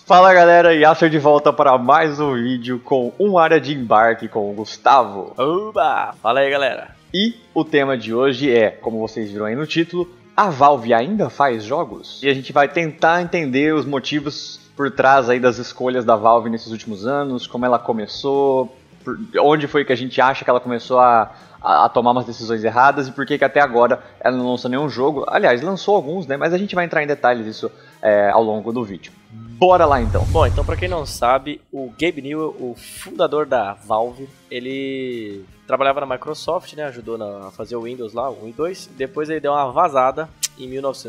Fala galera, Yasser de volta para mais um vídeo com área de embarque com o Gustavo. Oba! Fala aí galera. E o tema de hoje é, como vocês viram aí no título, a Valve ainda faz jogos? E a gente vai tentar entender os motivos por trás aí das escolhas da Valve nesses últimos anos, como ela começou, onde foi que a gente acha que ela começou a tomar umas decisões erradas e por que até agora ela não lançou nenhum jogo. Aliás, lançou alguns, né? Mas a gente vai entrar em detalhes disso ao longo do vídeo. Bora lá então. Bom, então pra quem não sabe, o Gabe Newell, o fundador da Valve, ele trabalhava na Microsoft, né? Ajudou a fazer o Windows lá, o 1 e 2. Depois ele deu uma vazada em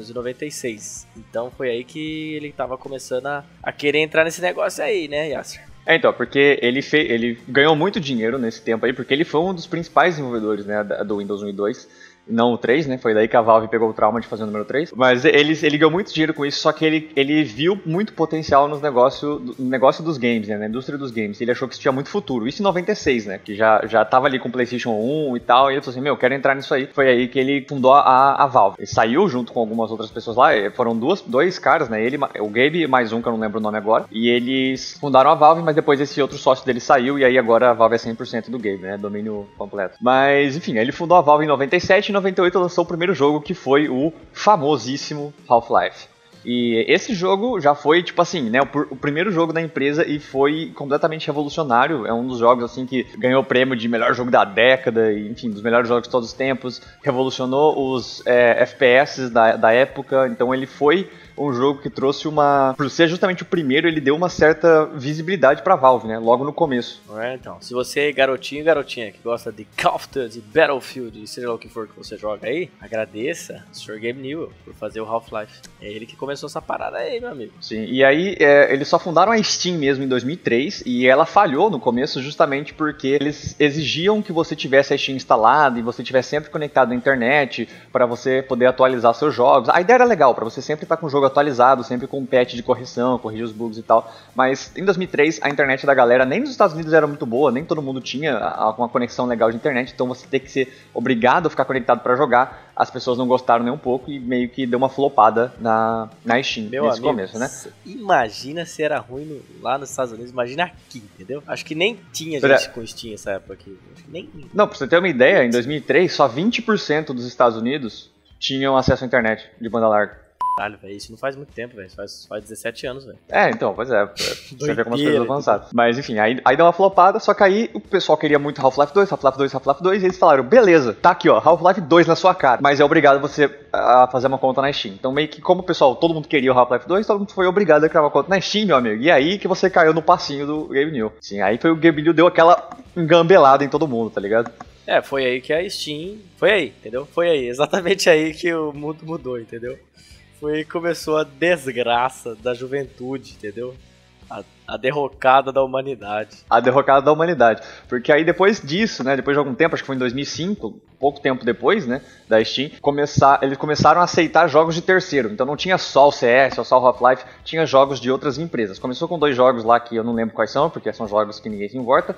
1996. Então foi aí que ele tava começando a querer entrar nesse negócio aí, né, Yasser? Então, porque ele ganhou muito dinheiro nesse tempo aí, porque ele foi um dos principais desenvolvedores, né, do Windows 1 e 2. Não o 3, né? Foi daí que a Valve pegou o trauma de fazer o número 3. Mas ele ganhou muito dinheiro com isso, só que ele viu muito potencial no negócio dos games, né? Na indústria dos games. Ele achou que isso tinha muito futuro. Isso em 96, né? Que já tava ali com o PlayStation 1 e tal. E ele falou assim, quero entrar nisso aí. Foi aí que ele fundou a Valve. Ele saiu junto com algumas outras pessoas lá. Foram dois caras, né? Ele, o Gabe e mais um, que eu não lembro o nome agora. E eles fundaram a Valve, mas depois esse outro sócio dele saiu. E aí agora a Valve é 100% do Gabe, né? Domínio completo. Mas, enfim, ele fundou a Valve em 97 e em 98 lançou o primeiro jogo, que foi o famosíssimo Half-Life. E esse jogo já foi, tipo assim, né, o primeiro jogo da empresa e foi completamente revolucionário. É um dos jogos, assim, que ganhou o prêmio de melhor jogo da década, e, enfim, dos melhores jogos de todos os tempos. Revolucionou os FPS da época, então ele foi um jogo que trouxe por ser justamente o primeiro, ele deu uma certa visibilidade pra Valve, né, logo no começo. Então, se você é garotinho e garotinha que gosta de Call of Duty, Battlefield, seja lá o que for que você joga aí, agradeça o Sr. Gabe Newell por fazer o Half-Life. É ele que começou essa parada aí, meu amigo. Sim, e aí eles só fundaram a Steam mesmo em 2003 e ela falhou no começo justamente porque eles exigiam que você tivesse a Steam instalada e você estivesse sempre conectado à internet para você poder atualizar seus jogos. A ideia era legal, para você sempre estar com o jogo atualizado, sempre com um patch de correção, corrigir os bugs e tal, mas em 2003 a internet da galera nem nos Estados Unidos era muito boa, nem todo mundo tinha uma conexão legal de internet, então você tem que ser obrigado a ficar conectado para jogar. As pessoas não gostaram nem um pouco e meio que deu uma flopada na Steam nesse começo, né? Imagina se era ruim lá nos Estados Unidos, imagina aqui, entendeu? Acho que nem tinha gente com Steam nessa época aqui. Não, pra você ter uma ideia, em 2003 só 20% dos Estados Unidos tinham acesso à internet de banda larga. Caralho, velho, isso não faz muito tempo, velho. Faz 17 anos, velho. Então, pois é. Você vê como as coisas avançaram. Mas enfim, aí deu uma flopada, só que aí o pessoal queria muito Half-Life 2, Half-Life 2, Half-Life 2, e eles falaram, beleza, tá aqui ó, Half-Life 2 na sua cara, mas é obrigado você a fazer uma conta na Steam. Então meio que como o pessoal, todo mundo queria o Half-Life 2, todo mundo foi obrigado a criar uma conta na Steam, meu amigo. E aí que você caiu no passinho do Gabe Newell. Sim, aí foi o Gabe Newell deu aquela engambelada em todo mundo, tá ligado? Foi aí que a Steam... Foi aí, entendeu? Foi aí, exatamente aí que o mundo mudou, entendeu? Foi aí que começou a desgraça da juventude, entendeu? A derrocada da humanidade. A derrocada da humanidade. Porque aí depois disso, né, depois de algum tempo, acho que foi em 2005, pouco tempo depois, né, da Steam, eles começaram a aceitar jogos de terceiro. Então não tinha só o CS ou só o Half-Life, tinha jogos de outras empresas. Começou com 2 jogos lá que eu não lembro quais são, porque são jogos que ninguém se importa.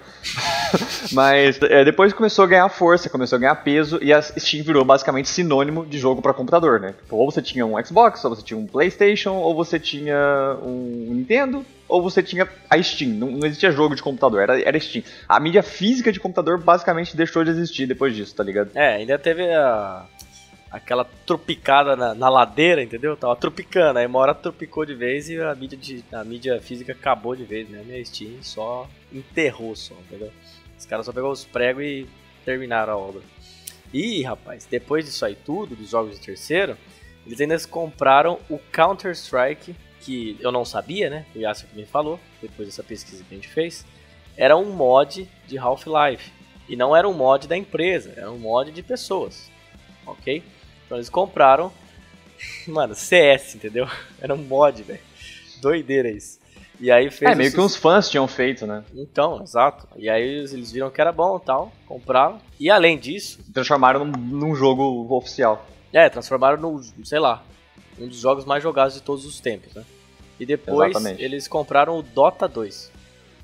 Mas depois começou a ganhar força, começou a ganhar peso, e a Steam virou basicamente sinônimo de jogo para computador, né? Ou você tinha um Xbox, ou você tinha um PlayStation, ou você tinha um Nintendo, ou você tinha a Steam. Não existia jogo de computador, era Steam. A mídia física de computador basicamente deixou de existir depois disso, tá ligado? Ainda teve aquela tropicada na ladeira, entendeu? Tava tropicando, aí uma hora tropicou de vez e a mídia física acabou de vez, né? A Steam só enterrou só, entendeu? Os caras só pegou os pregos e terminaram a obra. E, rapaz, depois disso aí tudo, dos jogos de terceiro, eles ainda compraram o Counter-Strike, que eu não sabia, né? O Yasser que me falou, depois dessa pesquisa que a gente fez. Era um mod de Half-Life. E não era um mod da empresa, era um mod de pessoas. Ok? Então eles compraram, mano, CS, entendeu? Era um mod, velho. Doideira isso. E aí fez meio que uns fãs tinham feito, né? Então, exato. E aí eles viram que era bom e tal, compraram. E além disso... transformaram num jogo oficial. Transformaram no, sei lá, um dos jogos mais jogados de todos os tempos, né? E depois eles compraram o Dota 2.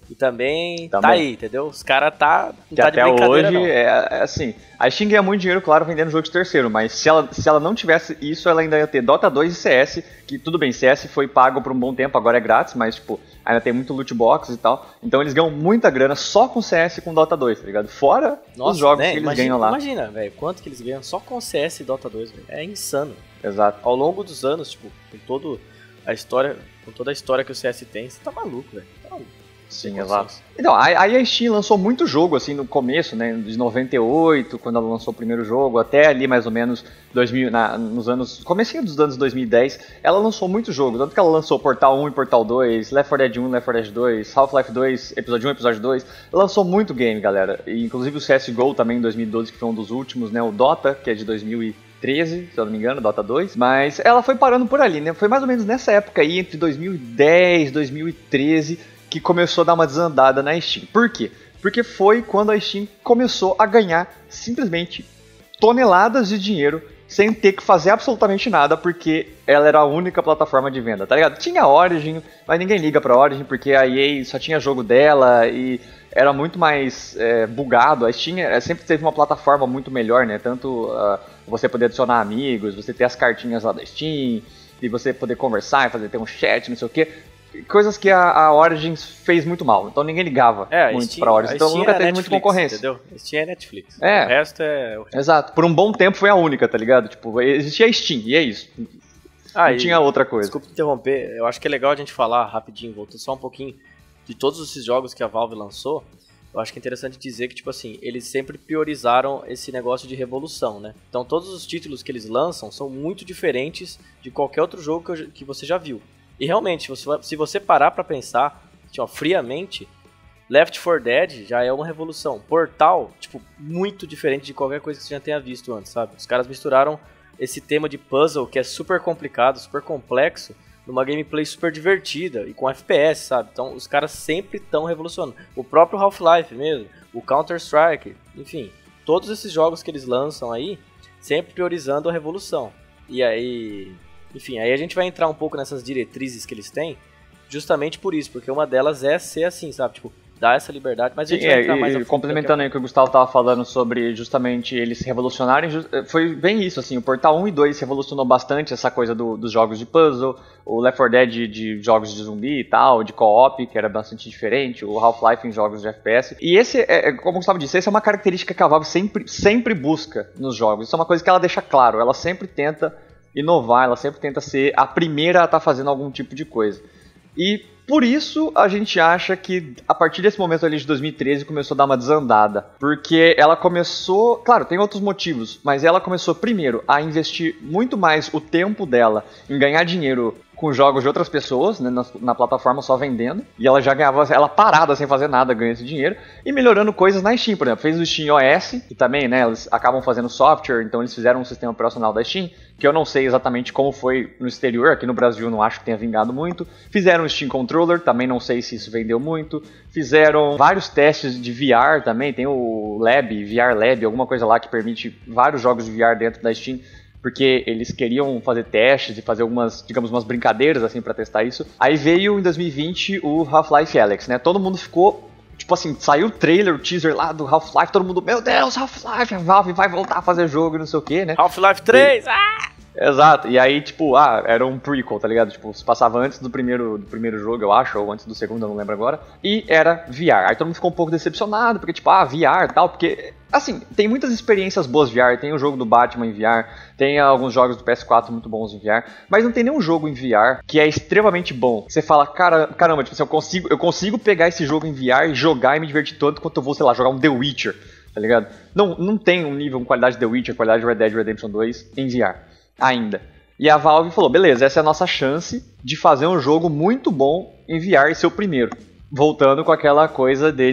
E também tá aí, entendeu? Os caras não que tá de até brincadeira, hoje, não. é assim, a Steam ganha muito dinheiro, claro, vendendo jogo de terceiro, mas se ela não tivesse isso, ela ainda ia ter Dota 2 e CS, que tudo bem, CS foi pago por um bom tempo, agora é grátis, mas tipo, ainda tem muito loot box e tal, então eles ganham muita grana só com CS e com Dota 2, tá ligado? Fora os jogos que eles ganham lá. Imagina, velho, quanto que eles ganham só com CS e Dota 2, velho. É insano. Exato. Ao longo dos anos, tipo, com toda a história que o CS tem, você tá maluco, velho. Tá maluco. Sim, exato. Então, aí a Steam lançou muito jogo, assim, no começo, né, de 98, quando ela lançou o primeiro jogo, até ali mais ou menos 2000, nos anos, comecinho dos anos 2010, ela lançou muito jogo, tanto que ela lançou Portal 1 e Portal 2, Left 4 Dead 1, Left 4 Dead 2, Half-Life 2, Episódio 1 e Episódio 2, lançou muito game, galera, e inclusive o CSGO também em 2012, que foi um dos últimos, né, o Dota, que é de 2013, se eu não me engano, Dota 2, mas ela foi parando por ali, né, foi mais ou menos nessa época aí, entre 2010 e 2013, que começou a dar uma desandada na Steam. Por quê? Porque foi quando a Steam começou a ganhar simplesmente toneladas de dinheiro sem ter que fazer absolutamente nada, porque ela era a única plataforma de venda, tá ligado? Tinha a Origin, mas ninguém liga pra Origin, porque a EA só tinha jogo dela e era muito mais bugado. A Steam sempre teve uma plataforma muito melhor, né? Tanto você poder adicionar amigos, você ter as cartinhas lá da Steam, e você poder conversar e ter um chat, não sei o quê. Coisas que a Origins fez muito mal, então ninguém ligava muito Steam, pra Origins, então nunca teve muita concorrência. Entendeu? Steam é Netflix, o resto é... Exato, por um bom tempo foi a única, tá ligado? Tipo, existia a Steam, e é isso. Não tinha outra coisa. Desculpa interromper, eu acho que é legal a gente falar rapidinho, voltando só um pouquinho, de todos esses jogos que a Valve lançou, eu acho que é interessante dizer que, tipo assim, eles sempre priorizaram esse negócio de revolução, né? Então todos os títulos que eles lançam são muito diferentes de qualquer outro jogo que você já viu. E realmente, se você parar pra pensar, tipo, friamente, Left 4 Dead já é uma revolução. Portal, tipo, muito diferente de qualquer coisa que você já tenha visto antes, sabe? Os caras misturaram esse tema de puzzle, que é super complicado, super complexo, numa gameplay super divertida e com FPS, sabe? Então, os caras sempre estão revolucionando. O próprio Half-Life mesmo, o Counter-Strike, enfim, todos esses jogos que eles lançam aí, sempre priorizando a revolução. E aí... Enfim, aí a gente vai entrar um pouco nessas diretrizes que eles têm, justamente por isso, porque uma delas é ser assim, sabe? Tipo, dar essa liberdade, mas a gente vai entrar mais a fundo. Complementando aí o que o Gustavo tava falando sobre justamente eles se revolucionarem, foi bem isso, assim, o Portal 1 e 2 revolucionou bastante essa coisa dos jogos de puzzle, o Left 4 Dead de jogos de zumbi e tal, de co-op, que era bastante diferente, o Half-Life em jogos de FPS. E esse, como o Gustavo disse, essa é uma característica que a Valve sempre busca nos jogos. Isso é uma coisa que ela deixa claro, ela sempre tenta inovar, ela sempre tenta ser a primeira a estar fazendo algum tipo de coisa. E por isso a gente acha que a partir desse momento ali de 2013 começou a dar uma desandada. Porque ela começou, claro, tem outros motivos, mas ela começou primeiro a investir muito mais o tempo dela em ganhar dinheiro com jogos de outras pessoas, né, na plataforma só vendendo, e ela já ganhava, ela parada sem fazer nada, ganha esse dinheiro, e melhorando coisas na Steam, por exemplo, fez o Steam OS, que também, né, eles acabam fazendo software, então eles fizeram um sistema operacional da Steam, que eu não sei exatamente como foi no exterior, aqui no Brasil não acho que tenha vingado muito, fizeram o Steam Controller, também não sei se isso vendeu muito, fizeram vários testes de VR também, tem o Lab, VR Lab, alguma coisa lá que permite vários jogos de VR dentro da Steam, porque eles queriam fazer testes e fazer algumas, digamos, umas brincadeiras assim pra testar isso. Aí veio em 2020 o Half-Life Alyx, né? Todo mundo ficou, tipo assim, saiu o trailer, o teaser lá do Half-Life, todo mundo, meu Deus, Half-Life, a Valve vai voltar a fazer jogo e não sei o que, né? Half-Life 3, Exato, e aí, tipo, era um prequel, tá ligado? Tipo, se passava antes do primeiro jogo, eu acho, ou antes do segundo, eu não lembro agora. E era VR. Aí todo mundo ficou um pouco decepcionado, porque, tipo, VR e tal, porque, assim, tem muitas experiências boas VR. Tem o jogo do Batman em VR, tem alguns jogos do PS4 muito bons em VR, mas não tem nenhum jogo em VR que é extremamente bom. Você fala, caramba, tipo, assim, eu consigo pegar esse jogo em VR e jogar e me divertir tanto quanto eu vou, sei lá, jogar um The Witcher, tá ligado? Não tem um nível, qualidade de The Witcher, qualidade de Red Dead Redemption 2 em VR. Ainda. E a Valve falou, beleza, essa é a nossa chance de fazer um jogo muito bom em VR e ser o primeiro. Voltando com aquela coisa deles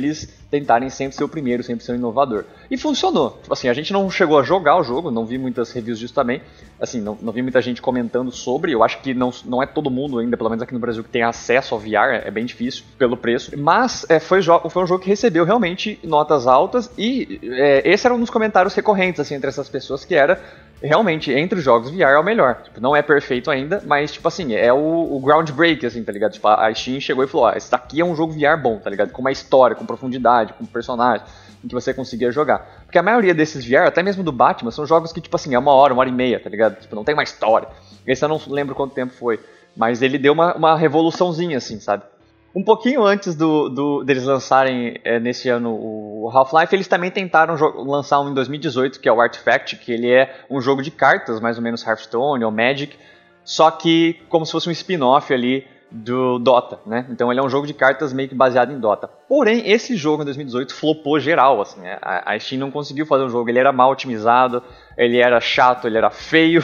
tentarem sempre ser o primeiro, sempre ser o inovador. E funcionou. Tipo assim, a gente não chegou a jogar o jogo, não vi muitas reviews disso também. Assim, não vi muita gente comentando sobre. Eu acho que não é todo mundo ainda, pelo menos aqui no Brasil, que tem acesso ao VR. É bem difícil pelo preço. Mas foi um jogo que recebeu realmente notas altas. E esse era um dos comentários recorrentes assim, entre essas pessoas, que era realmente, entre os jogos, VR é o melhor. Tipo, não é perfeito ainda, mas, tipo assim, é o groundbreak, assim, tá ligado? Tipo, a Steam chegou e falou, esse daqui é um jogo VR bom, tá ligado? Com uma história, com profundidade, com personagem, em que você conseguia jogar. Porque a maioria desses VR, até mesmo do Batman, são jogos que, tipo assim, é 1 hora e meia, tá ligado? Tipo, não tem uma história. Esse eu não lembro quanto tempo foi. Mas ele deu uma revoluçãozinha, assim, sabe? Um pouquinho antes deles lançarem nesse ano o Half-Life, eles também tentaram lançar um em 2018, que é o Artifact, que ele é um jogo de cartas, mais ou menos Hearthstone ou Magic, só que como se fosse um spin-off ali do Dota, né? Então ele é um jogo de cartas meio que baseado em Dota. Porém, esse jogo em 2018 flopou geral, assim, a Steam não conseguiu fazer um jogo, ele era mal otimizado, ele era chato, ele era feio,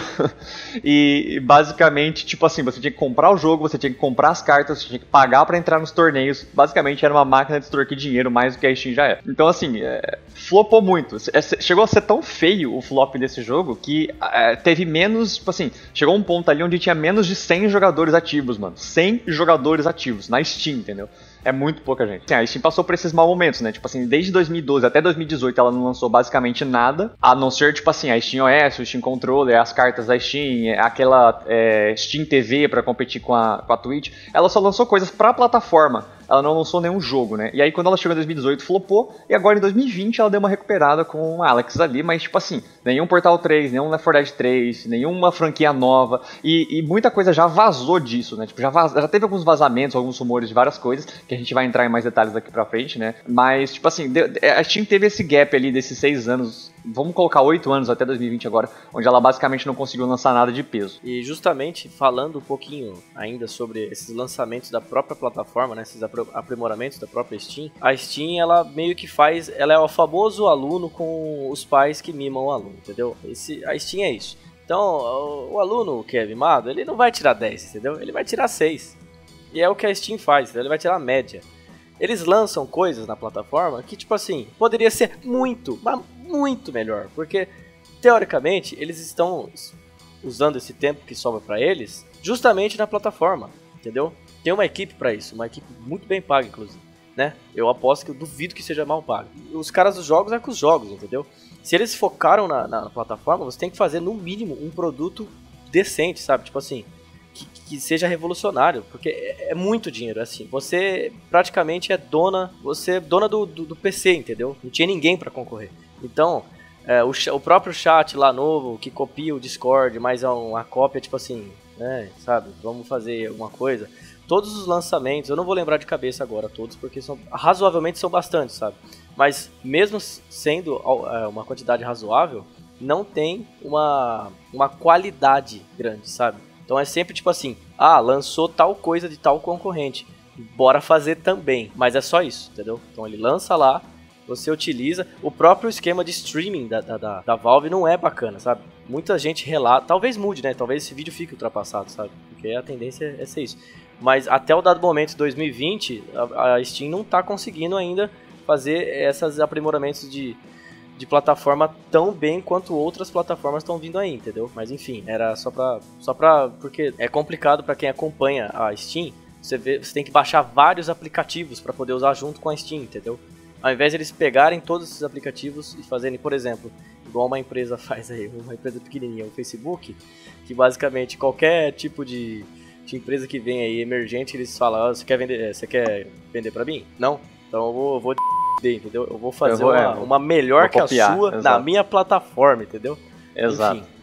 e basicamente, tipo assim, você tinha que comprar o jogo, você tinha que comprar as cartas, você tinha que pagar pra entrar nos torneios, basicamente era uma máquina de extorquir dinheiro mais do que a Steam já é. Então assim, flopou muito, chegou a ser tão feio o flop desse jogo que teve menos, tipo assim, chegou um ponto ali onde tinha menos de 100 jogadores ativos, mano, 100 jogadores ativos na Steam, entendeu? É muito pouca gente. Assim, a Steam passou por esses maus momentos, né? Tipo assim, desde 2012 até 2018 ela não lançou basicamente nada, a não ser, tipo assim, a Steam OS, o Steam Controller, as cartas da Steam, aquela Steam TV pra competir com a Twitch. Ela só lançou coisas pra plataforma. Ela não lançou nenhum jogo, né? E aí quando ela chegou em 2018 flopou, e agora em 2020 ela deu uma recuperada com o Alex ali, mas tipo assim, nenhum Portal 3, nenhum Left 4 Dead 3, nenhuma franquia nova, e muita coisa já vazou disso, né? Tipo, já teve alguns vazamentos, alguns rumores de várias coisas, que a gente vai entrar em mais detalhes daqui pra frente, né? Mas, tipo assim, a Steam teve esse gap ali desses 6 anos, vamos colocar 8 anos até 2020 agora, onde ela basicamente não conseguiu lançar nada de peso. E justamente falando um pouquinho ainda sobre esses lançamentos da própria plataforma, né, esses aprimoramentos da própria Steam, a Steam ela meio que ela é o famoso aluno com os pais que mimam o aluno, entendeu? A Steam é isso. Então, o aluno que é mimado, ele não vai tirar 10, entendeu? Ele vai tirar 6. E é o que a Steam faz, entendeu? Ele vai tirar a média. Eles lançam coisas na plataforma que, tipo assim, poderia ser muito, mas muito melhor. Porque, teoricamente, eles estão usando esse tempo que sobra pra eles justamente na plataforma, entendeu? Tem uma equipe pra isso, uma equipe muito bem paga, inclusive, né? Eu aposto que eu duvido que seja mal pago. Os caras dos jogos é com os jogos, entendeu? Se eles focaram na plataforma, você tem que fazer, no mínimo, um produto decente, sabe? Tipo assim, que seja revolucionário, porque é muito dinheiro, assim, você praticamente é dona do PC, entendeu? Não tinha ninguém pra concorrer. Então, o próprio chat lá novo, que copia o Discord, mas é uma cópia, tipo assim, né, sabe, vamos fazer alguma coisa. Todos os lançamentos, eu não vou lembrar de cabeça agora todos, porque razoavelmente são bastantes, sabe? Mas mesmo sendo uma quantidade razoável, não tem uma qualidade grande, sabe? Então é sempre tipo assim, lançou tal coisa de tal concorrente, bora fazer também, mas é só isso, entendeu? Então ele lança lá, você utiliza, o próprio esquema de streaming da Valve não é bacana, sabe? Muita gente relata, talvez mude, né? Talvez esse vídeo fique ultrapassado, sabe? Porque a tendência é ser isso. Mas até o dado momento, 2020, a Steam não tá conseguindo ainda fazer esses aprimoramentos de plataforma tão bem quanto outras plataformas estão vindo aí, entendeu? Mas enfim, era só pra porque é complicado pra quem acompanha a Steam, você tem que baixar vários aplicativos pra poder usar junto com a Steam, entendeu? Ao invés de eles pegarem todos esses aplicativos e fazerem, por exemplo, igual uma empresa faz aí, uma empresa pequenininha, o Facebook, que basicamente qualquer tipo de empresa que vem aí emergente, eles falam, você quer vender pra mim? Não? Então eu vou entendeu? Eu vou fazer uma melhor que copiar, a sua, exato, na minha plataforma, entendeu? Exato. Enfim,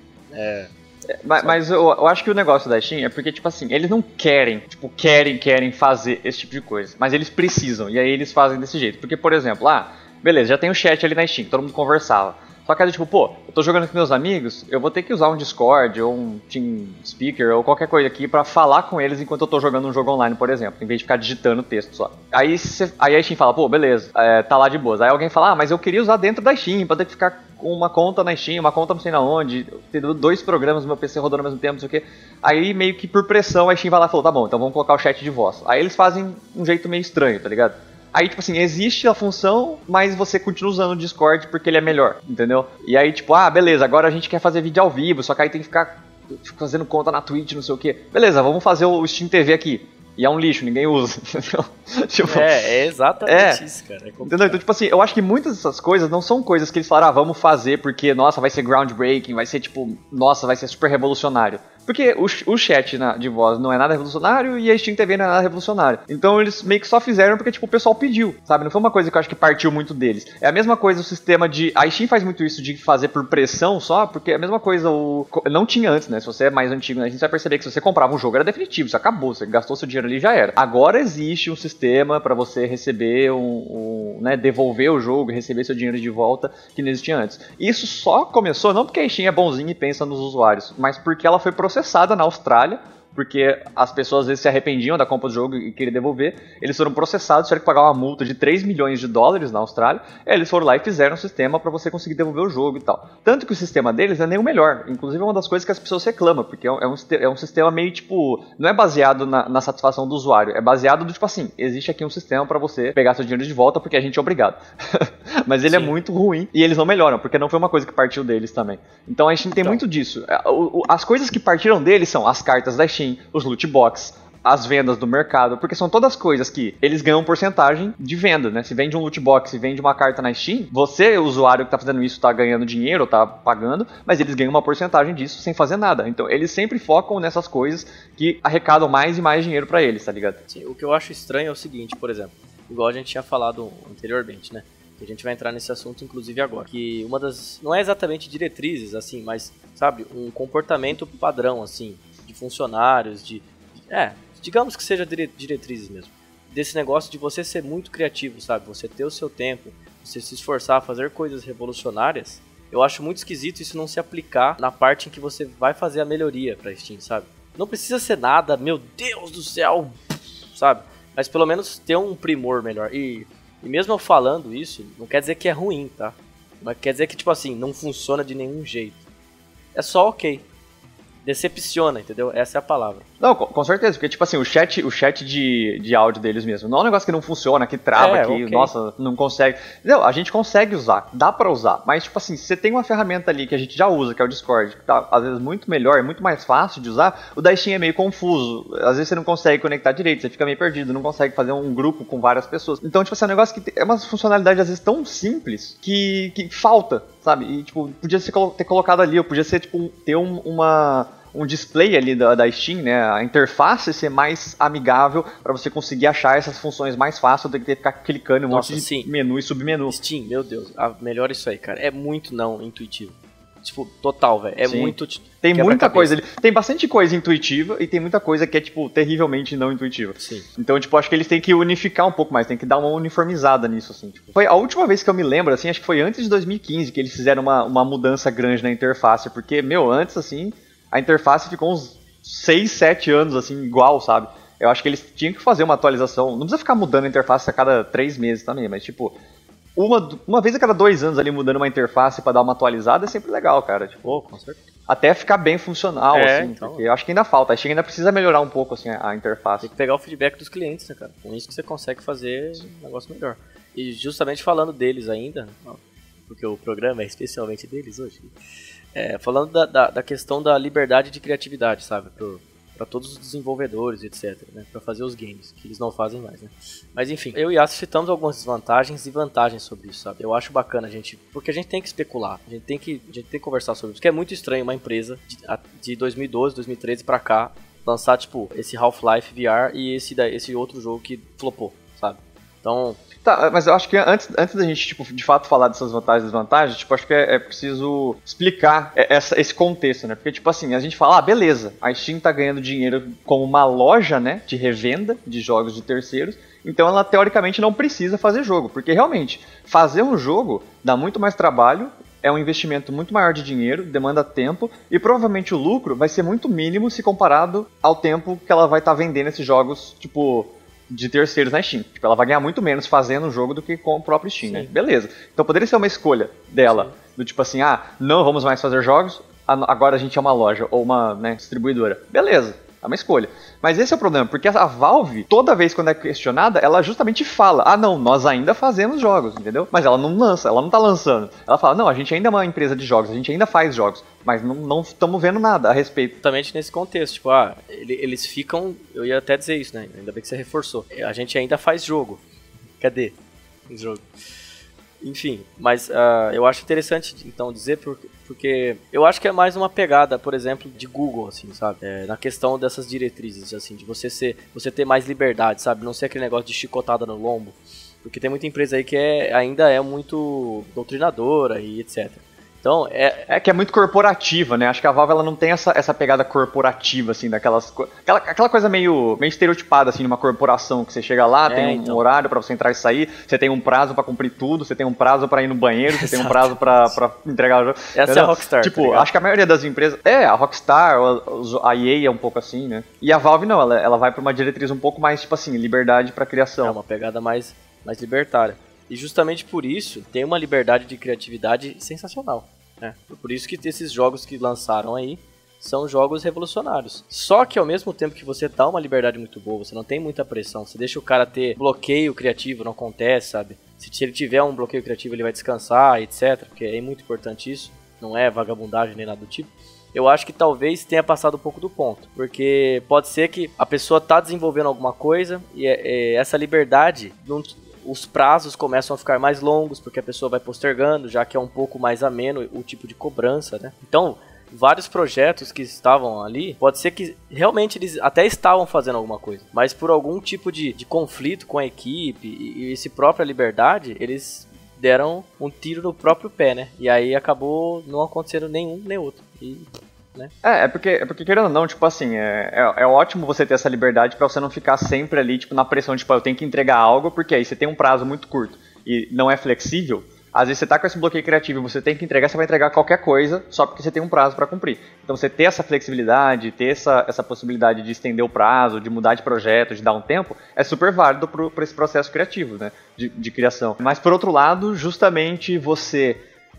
mas eu acho que o negócio da Steam é porque, tipo assim, eles não querem fazer esse tipo de coisa, mas eles precisam, e aí eles fazem desse jeito. Porque, por exemplo, beleza, já tem o chat ali na Steam, todo mundo conversava. Só que, tipo, eu tô jogando com meus amigos, eu vou ter que usar um Discord ou um TeamSpeaker ou qualquer coisa aqui pra falar com eles enquanto eu tô jogando um jogo online, por exemplo, em vez de ficar digitando texto só. Aí a Steam fala, beleza, tá lá de boas. Aí alguém fala, mas eu queria usar dentro da Steam, pra ter que ficar com uma conta na Steam, uma conta não sei na onde, ter 2 programas no meu PC rodando ao mesmo tempo, não sei o quê. Aí, meio que por pressão, a Steam vai lá e falou, tá bom, então vamos colocar o chat de voz. Aí eles fazem um jeito meio estranho, tá ligado? Aí, tipo assim, existe a função, mas você continua usando o Discord porque ele é melhor, entendeu? E aí, tipo, beleza, agora a gente quer fazer vídeo ao vivo, só que aí tem que ficar fazendo conta na Twitch, não sei o quê. Beleza, vamos fazer o Steam TV aqui. E é um lixo, ninguém usa, entendeu? Tipo, é exatamente isso, cara. Entendeu? Então, tipo assim, eu acho que muitas dessas coisas não são coisas que eles falaram, vamos fazer porque, nossa, vai ser groundbreaking, vai ser tipo, nossa, vai ser super revolucionário. Porque o chat de voz não é nada revolucionário e a Steam TV não é nada revolucionário. Então eles meio que só fizeram porque, tipo, o pessoal pediu, sabe? Não foi uma coisa que eu acho que partiu muito deles. É a mesma coisa o sistema de... A Steam faz muito isso de fazer por pressão só, porque é a mesma coisa não tinha antes, né? Se você é mais antigo, né? A gente vai perceber que se você comprava um jogo era definitivo, isso acabou, você gastou seu dinheiro ali e já era. Agora existe um sistema pra você receber né, devolver o jogo, receber seu dinheiro de volta, que não existia antes. Isso só começou, não porque a Steam é bonzinha e pensa nos usuários, mas porque ela foi processada na Austrália, porque as pessoas às vezes se arrependiam da compra do jogo e queriam devolver. Eles foram processados, tiveram que pagar uma multa de 3 milhões de dólares na Austrália. Eles foram lá e fizeram um sistema para você conseguir devolver o jogo e tal. Tanto que o sistema deles não é nem o melhor. Inclusive é uma das coisas que as pessoas reclamam, porque é um sistema meio tipo... Não é baseado na satisfação do usuário, é baseado do tipo assim, existe aqui um sistema para você pegar seu dinheiro de volta porque a gente é obrigado. Mas ele é muito ruim e eles não melhoram, porque não foi uma coisa que partiu deles também. Então a gente tem muito disso. As coisas que partiram deles são as cartas da Steam, os loot box, as vendas do mercado, porque são todas coisas que eles ganham porcentagem de venda, né? Se vende um loot box, se vende uma carta na Steam, você, o usuário que tá fazendo isso, tá ganhando dinheiro, tá pagando, mas eles ganham uma porcentagem disso sem fazer nada. Então eles sempre focam nessas coisas que arrecadam mais e mais dinheiro pra eles, tá ligado? Sim, o que eu acho estranho é o seguinte, por exemplo, igual a gente tinha falado anteriormente, né? A gente vai entrar nesse assunto, inclusive, agora. Que uma das... Não é exatamente diretrizes, assim, mas, sabe, um comportamento padrão, assim, de funcionários, digamos que seja diretrizes mesmo. Desse negócio de você ser muito criativo, sabe? Você ter o seu tempo, você se esforçar a fazer coisas revolucionárias. Eu acho muito esquisito isso não se aplicar na parte em que você vai fazer a melhoria pra Steam, sabe? Não precisa ser nada, meu Deus do céu, sabe? Mas pelo menos ter um primor melhor. E mesmo eu falando isso, não quer dizer que é ruim, tá? Mas quer dizer que, tipo assim, não funciona de nenhum jeito. É só ok. Decepciona, entendeu? Essa é a palavra. Não, com certeza, porque tipo assim, o chat de áudio deles mesmo, não é um negócio que não funciona, que trava, que, okay, nossa, não consegue. Não, a gente consegue usar, dá pra usar, mas tipo assim, se você tem uma ferramenta ali que a gente já usa, que é o Discord, que tá às vezes muito melhor, é muito mais fácil de usar, o da Steam é meio confuso, às vezes você não consegue conectar direito, você fica meio perdido, não consegue fazer um grupo com várias pessoas. Então, tipo assim, é um negócio que é uma funcionalidade às vezes tão simples que falta, sabe? E tipo, podia ter colocado ali, ou podia ser tipo, ter um display ali da Steam, né, a interface ser mais amigável para você conseguir achar essas funções mais fácil do que ficar clicando em um monte de menu e submenu. Steam, meu Deus, melhor isso aí, cara. É muito não intuitivo. Tipo, total, velho. É muito... Tem muita coisa ali. Tem bastante coisa intuitiva e tem muita coisa que é, tipo, terrivelmente não intuitiva. Sim. Então, tipo, acho que eles têm que unificar um pouco mais, tem que dar uma uniformizada nisso, assim. Tipo. Foi a última vez que eu me lembro, assim, acho que foi antes de 2015 que eles fizeram uma mudança grande na interface, porque, antes, assim... A interface ficou uns 6, 7 anos, assim, igual, sabe? Eu acho que eles tinham que fazer uma atualização. Não precisa ficar mudando a interface a cada 3 meses também, mas, tipo, uma vez a cada 2 anos ali mudando uma interface pra dar uma atualizada é sempre legal, cara. Tipo, com certeza. Até ficar bem funcional, assim, então... porque eu acho que ainda falta. Acho que ainda precisa melhorar um pouco, assim, a interface. Tem que pegar o feedback dos clientes, né, cara? Com isso que você consegue fazer um negócio melhor. E justamente falando deles ainda, porque o programa é especialmente deles hoje... falando da questão da liberdade de criatividade, sabe? Pra todos os desenvolvedores, etc, né? Pra fazer os games, que eles não fazem mais, né? Mas enfim, eu e Yasuo citamos algumas desvantagens e vantagens sobre isso, sabe? Eu acho bacana a gente... Porque a gente tem que especular, a gente tem que conversar sobre isso. Porque é muito estranho uma empresa de 2012, 2013 pra cá lançar, tipo, esse Half-Life VR e esse outro jogo que flopou, sabe? Então... Tá, mas eu acho que antes da gente, tipo, de fato falar dessas vantagens e desvantagens, tipo, acho que é preciso explicar esse contexto, né? Porque, tipo assim, a gente fala, beleza, a Steam tá ganhando dinheiro como uma loja, né, de revenda de jogos de terceiros, então ela teoricamente não precisa fazer jogo, porque realmente, fazer um jogo dá muito mais trabalho, é um investimento muito maior de dinheiro, demanda tempo, e provavelmente o lucro vai ser muito mínimo se comparado ao tempo que ela vai estar vendendo esses jogos, tipo... de terceiros na Steam. Tipo, ela vai ganhar muito menos fazendo o jogo do que com o próprio Steam, né? Beleza. Então poderia ser uma escolha dela, do tipo assim, não vamos mais fazer jogos, agora a gente é uma loja ou uma, né, distribuidora. Beleza, é uma escolha. Mas esse é o problema, porque a Valve, toda vez quando é questionada, ela justamente fala, ah não, nós ainda fazemos jogos, entendeu? Mas ela não lança, ela não tá lançando. Ela fala, não, a gente ainda é uma empresa de jogos, a gente ainda faz jogos, mas não estamos vendo nada a respeito. Exatamente nesse contexto, tipo, eles ficam, eu ia até dizer isso, né? Ainda bem que você reforçou. A gente ainda faz jogo. Cadê o jogo? Enfim, mas eu acho interessante então dizer porque eu acho que é mais uma pegada, por exemplo, de Google, assim, sabe? Na questão dessas diretrizes, assim, de você ter mais liberdade, sabe? Não ser aquele negócio de chicotada no lombo. Porque tem muita empresa aí que ainda é muito doutrinadora e etc. Então, é que é muito corporativa, né? Acho que a Valve ela não tem essa pegada corporativa, assim, aquela coisa meio estereotipada, assim, numa corporação, que você chega lá, tem um horário pra você entrar e sair, você tem um prazo pra cumprir tudo, você tem um prazo pra ir no banheiro, você tem um prazo pra entregar o jogo. Essa é a Rockstar. Tipo, acho que a maioria das empresas... a Rockstar, a EA é um pouco assim, né? E a Valve não, ela vai pra uma diretriz um pouco mais, tipo assim, liberdade pra criação. É uma pegada mais libertária. E justamente por isso, tem uma liberdade de criatividade sensacional. Né? Por isso que esses jogos que lançaram aí são jogos revolucionários. Só que ao mesmo tempo que você dá uma liberdade muito boa, você não tem muita pressão, você deixa o cara ter bloqueio criativo, não acontece, sabe? Se ele tiver um bloqueio criativo, ele vai descansar, etc. Porque é muito importante isso, não é vagabundagem nem nada do tipo. Eu acho que talvez tenha passado um pouco do ponto, porque pode ser que a pessoa tá desenvolvendo alguma coisa e essa liberdade os prazos começam a ficar mais longos, porque a pessoa vai postergando, já que é um pouco mais ameno o tipo de cobrança, né? Então, vários projetos que estavam ali, pode ser que realmente eles até estavam fazendo alguma coisa, mas por algum tipo de conflito com a equipe e essa própria liberdade, eles deram um tiro no próprio pé, né? E aí acabou não acontecendo nenhum nem outro. Né? É porque querendo ou não, tipo assim, é ótimo você ter essa liberdade pra você não ficar sempre ali, tipo, na pressão, tipo, eu tenho que entregar algo, porque aí você tem um prazo muito curto e não é flexível. Às vezes você tá com esse bloqueio criativo e você tem que entregar, você vai entregar qualquer coisa só porque você tem um prazo pra cumprir. Então você ter essa flexibilidade, ter essa possibilidade de estender o prazo, de mudar de projeto, de dar um tempo, é super válido pra esse processo criativo, né, de criação. Mas por outro lado, justamente você...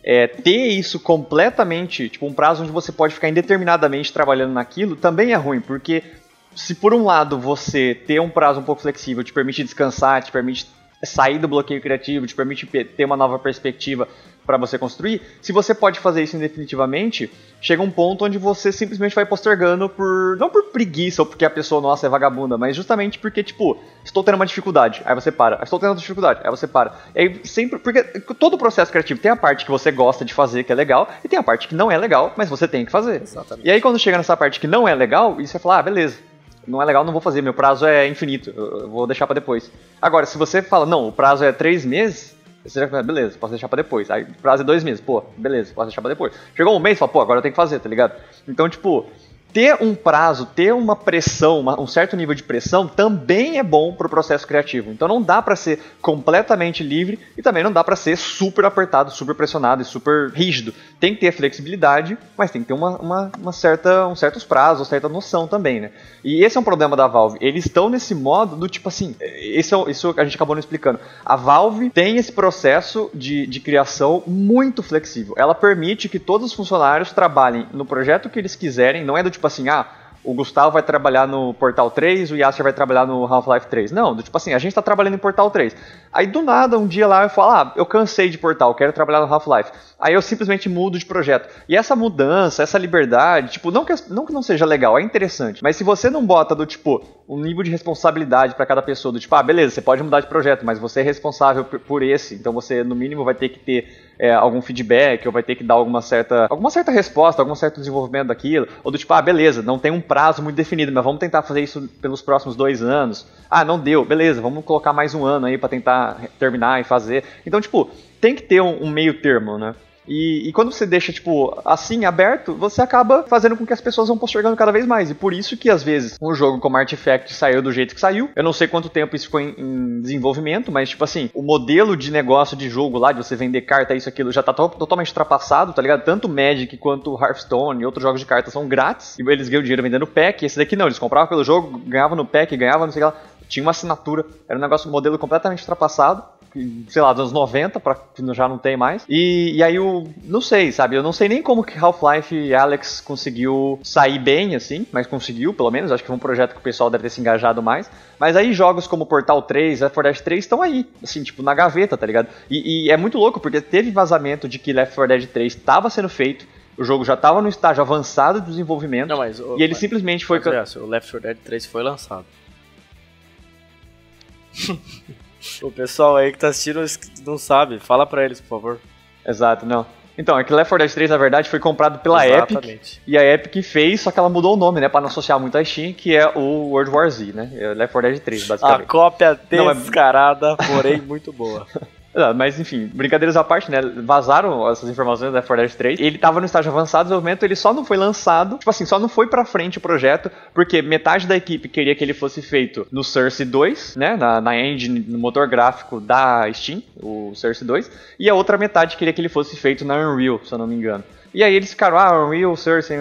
ter isso completamente, tipo um prazo onde você pode ficar indeterminadamente trabalhando naquilo, também é ruim, porque se por um lado você ter um prazo um pouco flexível te permite descansar, te permite sair do bloqueio criativo, te permite ter uma nova perspectiva para você construir, se você pode fazer isso indefinitivamente, chega um ponto onde você simplesmente vai postergando não por preguiça ou porque a pessoa, nossa, é vagabunda, mas justamente porque, tipo, estou tendo uma dificuldade, aí você para, estou tendo outra dificuldade, aí você para. E aí sempre, porque todo o processo criativo tem a parte que você gosta de fazer, que é legal, e tem a parte que não é legal, mas você tem que fazer. Exatamente. E aí quando chega nessa parte que não é legal, e você fala, beleza, não é legal, não vou fazer, meu prazo é infinito, eu vou deixar pra depois. Agora, se você fala, não, o prazo é 3 meses, você já fala, beleza, posso deixar pra depois. Aí o prazo é 2 meses, pô, beleza, posso deixar pra depois. Chegou um mês, fala, pô, agora eu tenho que fazer, tá ligado? Então, tipo, ter um prazo, ter uma pressão, um certo nível de pressão, também é bom pro processo criativo. Então não dá pra ser completamente livre e também não dá pra ser super apertado, super pressionado e super rígido. Tem que ter flexibilidade, mas tem que ter certos prazos, certa noção também, né? E esse é um problema da Valve. Eles estão nesse modo do tipo assim, isso a gente acabou não explicando. A Valve tem esse processo de criação muito flexível. Ela permite que todos os funcionários trabalhem no projeto que eles quiserem, não é do tipo assim, o Gustavo vai trabalhar no Portal 3, o Yasser vai trabalhar no Half-Life 3. Não, tipo assim, a gente tá trabalhando em Portal 3. Aí do nada, um dia lá eu falo, eu cansei de Portal, quero trabalhar no Half-Life. Aí eu simplesmente mudo de projeto. E essa mudança, essa liberdade, tipo, não que não seja legal, é interessante. Mas se você não bota do tipo, um nível de responsabilidade pra cada pessoa, do tipo, beleza, você pode mudar de projeto, mas você é responsável por esse. Então você, no mínimo, vai ter que ter algum feedback, ou vai ter que dar alguma certa resposta, algum certo desenvolvimento daquilo. Ou do tipo, beleza, não tem um prazo muito definido, mas vamos tentar fazer isso pelos próximos 2 anos. Não deu, beleza, vamos colocar mais um ano aí pra tentar terminar e fazer. Então, tipo, tem que ter um meio termo, né? E quando você deixa, tipo, assim, aberto, você acaba fazendo com que as pessoas vão postergando cada vez mais. E por isso que, às vezes, um jogo como Artifact saiu do jeito que saiu. Eu não sei quanto tempo isso ficou em desenvolvimento, mas, tipo assim, o modelo de negócio de jogo lá, de você vender carta, isso, aquilo, já tá totalmente ultrapassado, tá ligado? Tanto Magic quanto Hearthstone e outros jogos de cartas são grátis. E eles ganham dinheiro vendendo pack. Esse daqui não, eles compravam pelo jogo, ganhavam no pack, ganhavam, não sei o que lá. Tinha uma assinatura. Era um negócio, um modelo completamente ultrapassado. sei lá, dos anos 90, que já não tem mais. E aí não sei, sabe? Eu não sei nem como que Half-Life Alyx conseguiu sair bem, assim, mas conseguiu, pelo menos. Acho que foi um projeto que o pessoal deve ter se engajado mais. Mas aí jogos como Portal 3, Left 4 Dead 3 estão aí, assim, tipo, na gaveta, tá ligado? E é muito louco, porque teve vazamento de que Left 4 Dead 3 estava sendo feito, o jogo já estava no estágio avançado de desenvolvimento, não, mas, e ele simplesmente foi... O Left 4 Dead 3 foi lançado. O pessoal aí que tá assistindo não sabe, fala pra eles, por favor. Exato, não. Então, é que Left 4 Dead 3, na verdade, foi comprado pela Epic, e a Epic fez, só que ela mudou o nome, né, pra não associar muito a Steam, que é o World War Z, né, é Left 4 Dead 3, basicamente. A cópia descarada, porém muito boa. Mas enfim, brincadeiras à parte, né? Vazaram essas informações da Left 4 Dead 3. Ele tava no estágio avançado de desenvolvimento, ele só não foi lançado, tipo assim, só não foi pra frente o projeto, porque metade da equipe queria que ele fosse feito no Source 2, né? Na engine, no motor gráfico da Steam, o Source 2, e a outra metade queria que ele fosse feito na Unreal, se eu não me engano. E aí eles ficaram, Unreal Source,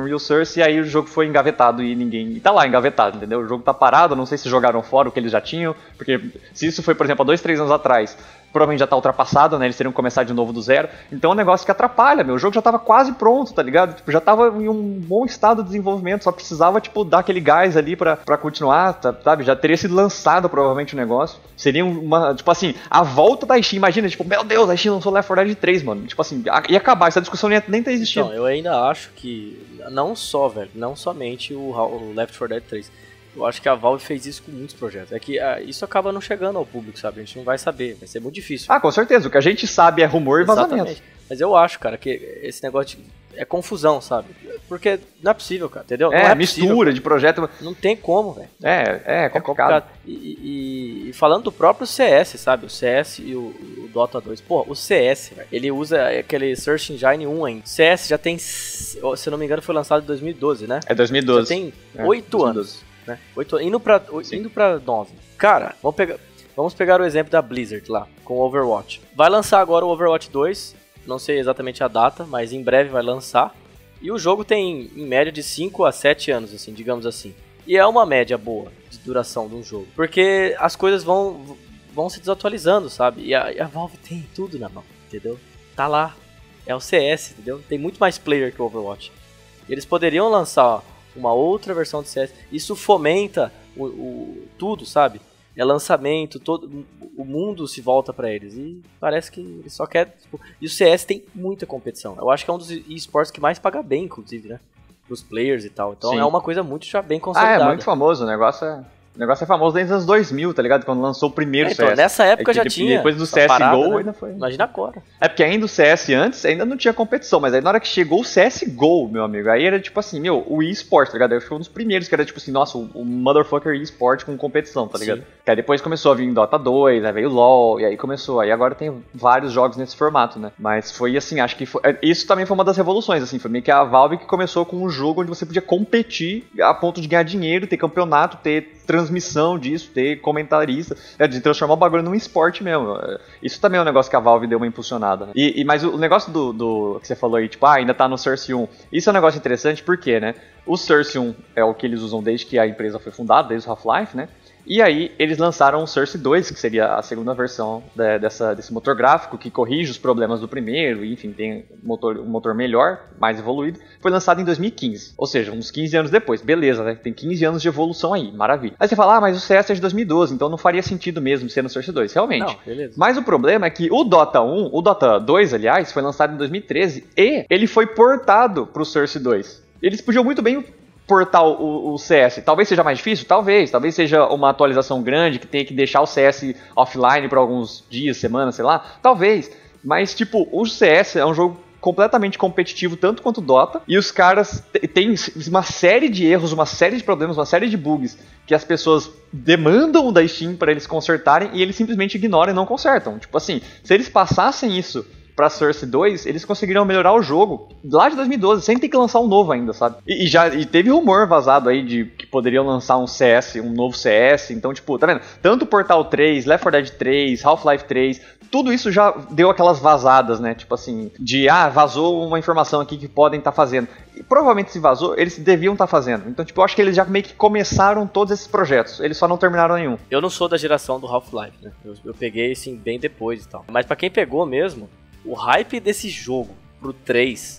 e aí o jogo foi engavetado e ninguém... E tá lá, engavetado, entendeu? O jogo tá parado, não sei se jogaram fora o que eles já tinham, porque se isso foi, por exemplo, há 2, 3 anos atrás, provavelmente já tá ultrapassado, né? Eles teriam que começar de novo do zero. Então é um negócio que atrapalha, meu. O jogo já tava quase pronto, tá ligado? Tipo, já tava em um bom estado de desenvolvimento, só precisava, tipo, dar aquele gás ali pra continuar, sabe? Já teria sido lançado, provavelmente, o negócio. Seria uma, tipo assim, a volta da Steam, imagina, tipo, meu Deus, a Steam lançou Left 4 Dead 3, mano. Tipo assim, ia acabar, essa discussão nem tá existindo. Então, eu ainda acho que, não somente o Left 4 Dead 3. Eu acho que a Valve fez isso com muitos projetos. É que isso acaba não chegando ao público, sabe? A gente não vai saber, vai ser muito difícil. Com certeza. O que a gente sabe é rumor e vazamento. Mas eu acho, cara, que esse negócio é confusão, sabe? Porque não é possível, cara, entendeu? Não é mistura possível, de projeto. Não tem como, velho. É complicado. E falando do próprio CS, sabe? O CS e o Dota 2. Pô, o CS, velho, ele usa aquele Search Engine 1 ainda. O CS já tem, se eu não me engano, foi lançado em 2012, né? É 2012. Já tem 8 anos. Né? 8, indo pra 9. Cara, vamos pegar o exemplo da Blizzard lá, com o Overwatch. Vai lançar agora o Overwatch 2, não sei exatamente a data, mas em breve vai lançar. E o jogo tem, em média, de 5 a 7 anos, assim, digamos assim. E é uma média boa de duração de um jogo. Porque as coisas vão se desatualizando, sabe? E a Valve tem tudo na mão, entendeu? Tá lá. É o CS, entendeu? Tem muito mais player que o Overwatch. E eles poderiam lançar uma outra versão do CS. Isso fomenta tudo, sabe? É lançamento, todo o mundo se volta pra eles. E parece que eles só querem... Tipo, e o CS tem muita competição. Eu acho que é um dos esportes que mais paga bem, inclusive, né? Pros players e tal. Então é uma coisa muito já bem consolidada. É muito famoso. O negócio é famoso desde os anos 2000, tá ligado? Quando lançou o primeiro CS. Então, nessa época já tinha. Depois do CSGO parada, né? ainda foi. Imagina agora. É porque ainda o CS antes ainda não tinha competição, mas aí na hora que chegou o CSGO, meu amigo, aí era tipo assim, o eSport, tá ligado? Aí foi um dos primeiros que era tipo assim, nossa, o motherfucker eSport com competição, tá ligado? Que aí depois começou a vir Dota 2, aí veio LoL, e aí começou. Aí agora tem vários jogos nesse formato, né? Mas foi assim, acho que isso também foi uma das revoluções, assim, foi meio que a Valve que começou com um jogo onde você podia competir a ponto de ganhar dinheiro, ter campeonato, ter transmissão disso, ter comentarista, de transformar o bagulho num esporte mesmo. Isso também é um negócio que a Valve deu uma impulsionada, né? Mas o negócio do que você falou aí, tipo, ainda tá no Source 1, isso é um negócio interessante porque, né, o Source 1 é o que eles usam desde que a empresa foi fundada, desde o Half-Life, né? E aí eles lançaram o Source 2, que seria a segunda versão desse motor gráfico, que corrige os problemas do primeiro, e enfim, tem um motor melhor, mais evoluído. Foi lançado em 2015, ou seja, uns 15 anos depois. Beleza, né? Tem 15 anos de evolução aí, maravilha. Aí você fala, mas o CS é de 2012, então não faria sentido mesmo ser no Source 2, realmente. Não, beleza. Mas o problema é que o Dota 2, aliás, foi lançado em 2013, e ele foi portado pro Source 2. Eles podiam muito bem portar o CS. Talvez seja mais difícil? Talvez seja uma atualização grande que tenha que deixar o CS offline por alguns dias, semanas, sei lá. Talvez. Mas, tipo, o CS é um jogo completamente competitivo, tanto quanto o Dota, e os caras têm uma série de erros, uma série de problemas, uma série de bugs que as pessoas demandam da Steam para eles consertarem e eles simplesmente ignoram e não consertam. Tipo assim, se eles passassem isso pra Source 2, eles conseguiram melhorar o jogo lá de 2012, sem ter que lançar um novo ainda, sabe? E teve rumor vazado aí de que poderiam lançar um CS, um novo CS, então, tipo, tá vendo? Tanto Portal 3, Left 4 Dead 3, Half-Life 3, tudo isso já deu aquelas vazadas, né? Tipo assim, vazou uma informação aqui que podem estar fazendo. E provavelmente se vazou, eles deviam estar fazendo. Então, tipo, eu acho que eles já meio que começaram todos esses projetos. Eles só não terminaram nenhum. Eu não sou da geração do Half-Life, né? Eu peguei, assim, bem depois e tal. Mas pra quem pegou mesmo, o hype desse jogo pro 3...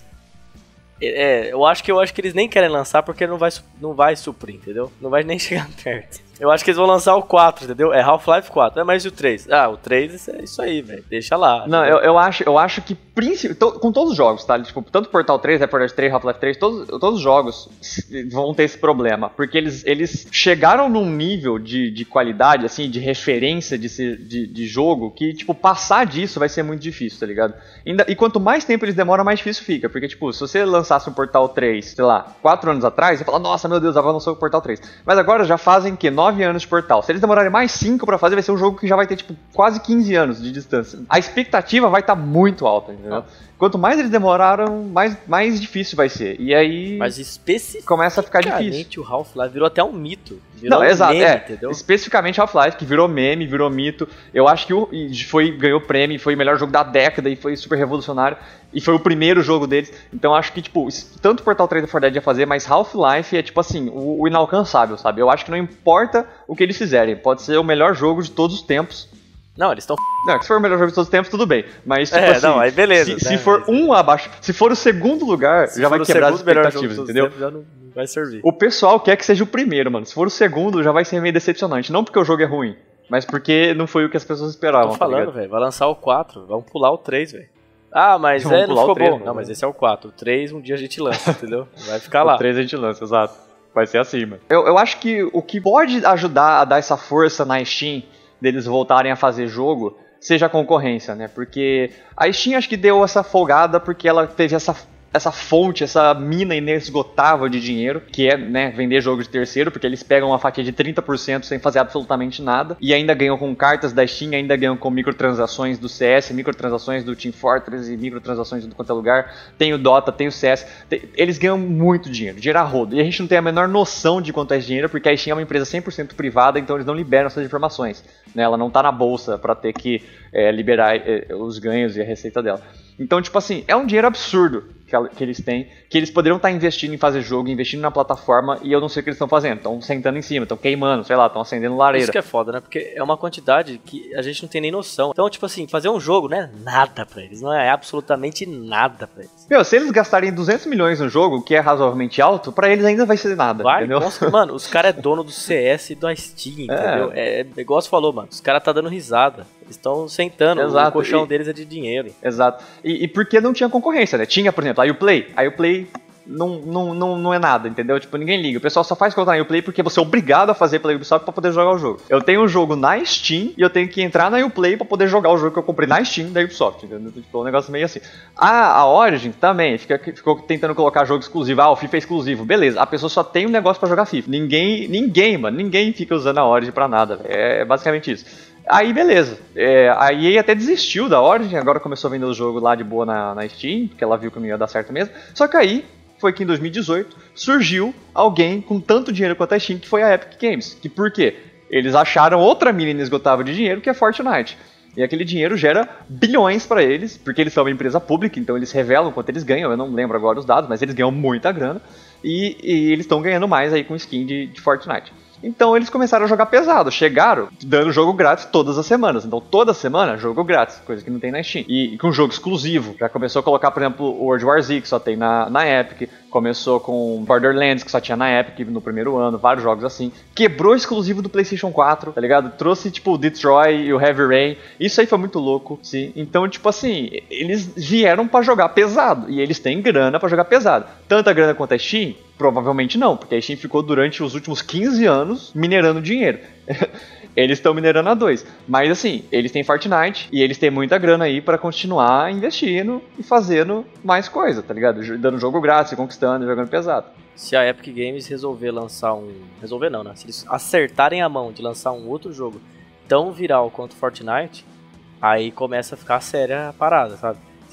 eu acho que eles nem querem lançar porque não vai suprir, entendeu? Não vai nem chegar perto. Eu acho que eles vão lançar o 4, entendeu? É Half-Life 4. Mas e o 3? O 3 é isso aí, velho. Deixa lá. Não, eu acho que com todos os jogos, tá? Tipo, tanto Portal 3, Left 4 Dead 3, Half-Life 3, todos os jogos vão ter esse problema. Porque eles chegaram num nível de qualidade, assim, de referência de jogo, que, tipo, passar disso vai ser muito difícil, tá ligado? E quanto mais tempo eles demoram, mais difícil fica. Porque, tipo, se você lançasse um Portal 3, sei lá, 4 anos atrás, você fala, nossa, meu Deus, agora lançou o Portal 3. Mas agora já fazem, 9 anos de Portal. Se eles demorarem mais 5 pra fazer, vai ser um jogo que já vai ter, tipo, quase 15 anos de distância. A expectativa vai estar muito alta, entendeu? Quanto mais eles demoraram, mais difícil vai ser. E aí... Mas especificamente começa a ficar difícil. O Half-Life virou até um mito. Virou exato, meme, entendeu? Especificamente Half-Life, que virou meme, virou mito. Eu acho que ganhou prêmio, foi o melhor jogo da década e foi super revolucionário. E foi o primeiro jogo deles. Então acho que, tipo, tanto Portal 3 e 4 Dead ia fazer, mas Half-Life é, tipo assim, o inalcançável, sabe? Eu acho que não importa o que eles fizerem. Pode ser o melhor jogo de todos os tempos. Não, eles estão... Não, se for o melhor jogo de todos os tempos, tudo bem. Mas, tipo assim, não, aí beleza. Se for um abaixo, se for o segundo lugar, já vai quebrar as expectativas, entendeu? Já não vai servir. O pessoal quer que seja o primeiro, mano. Se for o segundo, já vai ser meio decepcionante. Não porque o jogo é ruim, mas porque não foi o que as pessoas esperavam. Tô falando, velho, vai lançar o 4, vamos pular o 3, velho. Mas não ficou 3, bom. Não, mas esse é o 4. O 3 um dia a gente lança, entendeu? Vai ficar lá. O 3 a gente lança, exato. Vai ser assim, mano. Eu acho que o que pode ajudar a dar essa força na Steam, deles voltarem a fazer jogo, seja a concorrência, né? Porque a Steam acho que deu essa folgada porque ela teve essa fonte, essa mina inesgotável de dinheiro, que é, né, vender jogo de terceiro, porque eles pegam uma fatia de 30% sem fazer absolutamente nada, e ainda ganham com cartas da Steam, ainda ganham com microtransações do CS, microtransações do Team Fortress e microtransações de quanto é lugar, tem o Dota, tem o CS, eles ganham muito dinheiro a rodo, e a gente não tem a menor noção de quanto é esse dinheiro, porque a Steam é uma empresa 100% privada, então eles não liberam essas informações, né, ela não tá na bolsa para ter que liberar os ganhos e a receita dela. Então, tipo assim, é um dinheiro absurdo que eles têm, que eles poderiam estar investindo em fazer jogo, investindo na plataforma, e eu não sei o que eles estão fazendo. Estão sentando em cima, estão queimando, sei lá, estão acendendo lareira. Isso que é foda, né? Porque é uma quantidade que a gente não tem nem noção. Então, tipo assim, fazer um jogo não é nada pra eles, não é absolutamente nada pra eles. Meu, se eles gastarem 200 milhões no jogo, que é razoavelmente alto, pra eles ainda vai ser nada, entendeu? Nossa, mano, os caras é dono do CS e do Steam, entendeu? É igual você falou, mano, os cares tá dando risada. Eles estão sentando, o colchão deles é de dinheiro. Exato. E porque não tinha concorrência, né? Tinha, por exemplo, a Uplay. A Uplay não é nada, entendeu? Tipo, ninguém liga. O pessoal só faz conta na Uplay porque você é obrigado a fazer pela Ubisoft pra poder jogar o jogo. Eu tenho um jogo na Steam e eu tenho que entrar na Uplay pra poder jogar o jogo que eu comprei na Steam da Ubisoft, entendeu? Tipo, um negócio meio assim. A Origin também ficou tentando colocar jogo exclusivo. O FIFA é exclusivo. Beleza, a pessoa só tem um negócio pra jogar FIFA. Ninguém fica usando a Origin pra nada. É basicamente isso. Aí beleza, a EA até desistiu da Origin, agora começou a vender o jogo lá de boa na Steam, porque ela viu que não ia dar certo mesmo. Só que aí, foi que em 2018, surgiu alguém com tanto dinheiro quanto a Steam, que foi a Epic Games. Que por quê? Eles acharam outra mina inesgotável de dinheiro, que é Fortnite. E aquele dinheiro gera bilhões pra eles, porque eles são uma empresa pública, então eles revelam quanto eles ganham, eu não lembro agora os dados, mas eles ganham muita grana, e eles estão ganhando mais aí com skin de Fortnite. Então eles começaram a jogar pesado, chegaram dando jogo grátis todas as semanas. Então toda semana, jogo grátis, coisa que não tem na Steam. E com jogo exclusivo, já começou a colocar, por exemplo, o World War Z, que só tem na Epic. Começou com Borderlands, que só tinha na Epic no primeiro ano, vários jogos assim. Quebrou o exclusivo do PlayStation 4, tá ligado? Trouxe, tipo, o Detroit e o Heavy Rain. Isso aí foi muito louco, sim. Então, tipo assim, eles vieram pra jogar pesado. E eles têm grana pra jogar pesado. Tanta grana quanto a Steam? Provavelmente não, porque a Steam ficou durante os últimos 15 anos minerando dinheiro. Eles estão minerando a 2. Mas assim, eles têm Fortnite e eles têm muita grana aí pra continuar investindo e fazendo mais coisa, tá ligado? Dando jogo grátis, conquistando, jogando pesado. Se a Epic Games resolver lançar Resolver não, né? Se eles acertarem a mão de lançar um outro jogo tão viral quanto Fortnite, aí começa a ficar séria a parada, sabe?